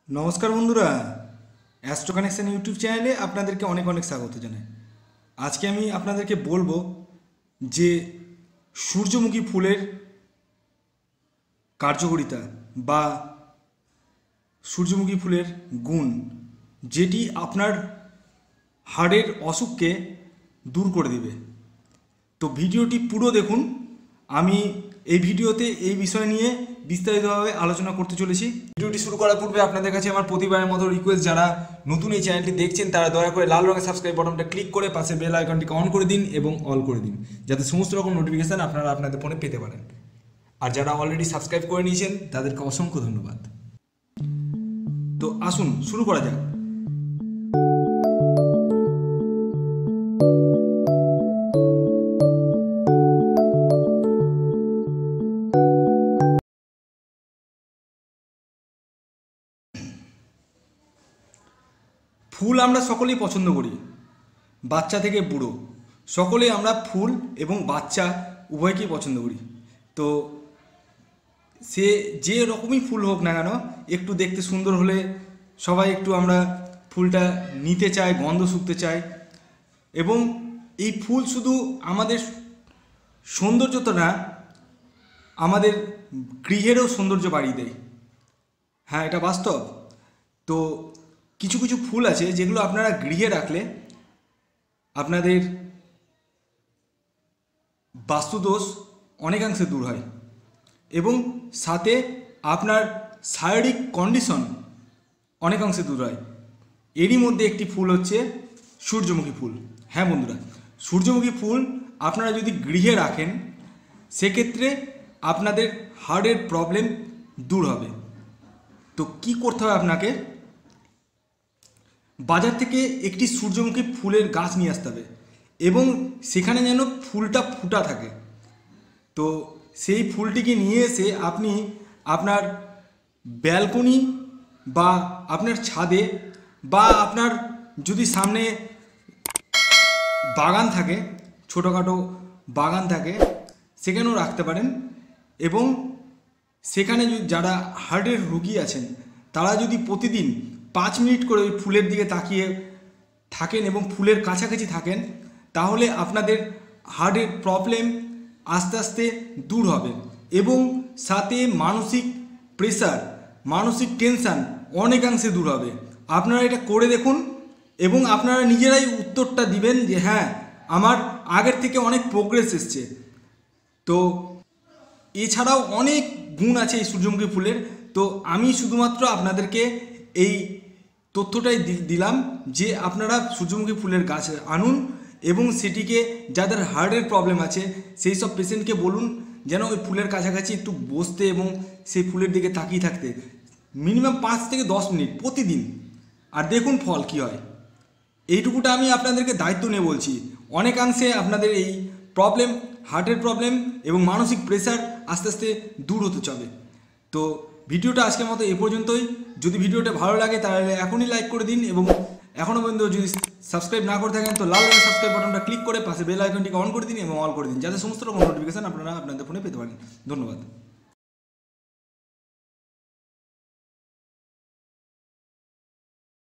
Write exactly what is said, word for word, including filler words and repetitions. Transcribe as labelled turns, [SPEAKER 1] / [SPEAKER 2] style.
[SPEAKER 1] নমস্কার বন্ধুরা, astro connection YouTube চ্যানেলে আপনাদেরকে অনেক অনেক স্বাগত জানাই। আজকে আমি আপনাদেরকে বলবো যে সূর্যমুখী ফুলের কার্যকারিতা বা সূর্যমুখী ফুলের গুণ, যেটি আপনার হাড়ের অসুখকে দূর করে দেবে। তো ভিডিওটি পুরো দেখুন। আমি এই ভিডিওতে এই বিষয় নিয়ে বিস্তারিতভাবে আলোচনা করতে চলেছি। ভিডিওটি শুরু করার পূর্বে আপনাদের কাছে আমার প্রতিবারের মতো রিকোয়েস্ট, যারা নতুন এই চ্যানেলটি দেখছেন তারা দয়া করে লাল রঙের সাবস্ক্রাইব বাটনটা ক্লিক করে পাশে বেল আইকনটিকে অন করে দিন এবং অল করে দিন, যাতে সমস্ত রকম নোটিফিকেশান আপনারা আপনাদের ফোনে পেতে পারেন। আর যারা অলরেডি সাবস্ক্রাইব করে নিয়েছেন তাদেরকে অসংখ্য ধন্যবাদ। তো আসুন শুরু করা যাক। ফুল আমরা সকলেই পছন্দ করি, বাচ্চা থেকে বুড়ো সকলেই আমরা ফুল এবং বাচ্চা উভয়কেই পছন্দ করি। তো সে যে রকমই ফুল হোক না কেন, একটু দেখতে সুন্দর হলে সবাই একটু আমরা ফুলটা নিতে চাই, গন্ধ শুঁকতে চাই। এবং এই ফুল শুধু আমাদের সৌন্দর্যতা না, আমাদের গৃহেরও সৌন্দর্য বাড়িয়ে দেয়। হ্যাঁ, এটা বাস্তব। তো কিছু কিছু ফুল আছে যেগুলো আপনারা গৃহে রাখলে আপনাদের বাস্তুদোষ অনেকাংশে দূর হয় এবং সাথে আপনার শারীরিক কন্ডিশন অনেকাংশে দূর হয়। এরই মধ্যে একটি ফুল হচ্ছে সূর্যমুখী ফুল। হ্যাঁ বন্ধুরা, সূর্যমুখী ফুল আপনারা যদি গৃহে রাখেন সেক্ষেত্রে আপনাদের হার্টের প্রবলেম দূর হবে। তো কি করতে হবে আপনাকে? বাজার থেকে একটি সূর্যমুখী ফুলের গাছ নিয়ে আসতে হবে এবং সেখানে যেন ফুলটা ফুটা থাকে। তো সেই ফুলটিকে নিয়ে এসে আপনি আপনার ব্যালকনি বা আপনার ছাদে বা আপনার যদি সামনে বাগান থাকে, ছোটোখাটো বাগান থাকে, সেখানেও রাখতে পারেন। এবং সেখানে যারা হার্টের রোগী আছেন তারা যদি প্রতিদিন পাঁচ মিনিট করে ওই ফুলের দিকে তাকিয়ে থাকেন এবং ফুলের কাছাকাছি থাকেন, তাহলে আপনাদের হার্টের প্রবলেম আস্তে আস্তে দূর হবে এবং সাথে মানসিক প্রেসার, মানসিক টেনশান অনেকাংশে দূর হবে। আপনারা এটা করে দেখুন এবং আপনারা নিজেরাই উত্তরটা দিবেন যে হ্যাঁ, আমার আগের থেকে অনেক প্রোগ্রেস এসছে। তো এছাড়াও অনেক গুণ আছে এই সূর্যমুখী ফুলের। তো আমি শুধুমাত্র আপনাদেরকে এই তথ্যটাই দিলাম যে আপনারা সূর্যমুখী ফুলের গাছ আনুন এবং সেটিকে, যাদের হার্টের প্রবলেম আছে সেই সব পেশেন্টকে বলুন যেন ওই ফুলের কাছাকাছি একটু বসতে এবং সেই ফুলের দিকে তাকিয়ে থাকতে মিনিমাম পাঁচ থেকে দশ মিনিট প্রতিদিন। আর দেখুন ফল কী হয়। এইটুকুটা আমি আপনাদেরকে দায়িত্ব নিয়ে বলছি। অনেকাংশে আপনাদের এই প্রবলেম, হার্টের প্রবলেম এবং মানসিক প্রেসার আস্তে আস্তে দূর হতে চলে। তো ভিডিওটা আজকের মতো এ পর্যন্তই। যদি ভিডিওটা ভালো লাগে তাহলে এখনই লাইক করে দিন এবং এখনও পর্যন্ত যদি সাবস্ক্রাইব না করে থাকেন তো লাল রঙের সাবস্ক্রাইব বাটনটা ক্লিক করে পাশে বেল আইকনটিকে অন করে দিন এবং অল করে দিন, যাতে সমস্ত রকম নোটিফিকেশান আপনারা আপনাদের ফোনে পেতে পারেন। ধন্যবাদ।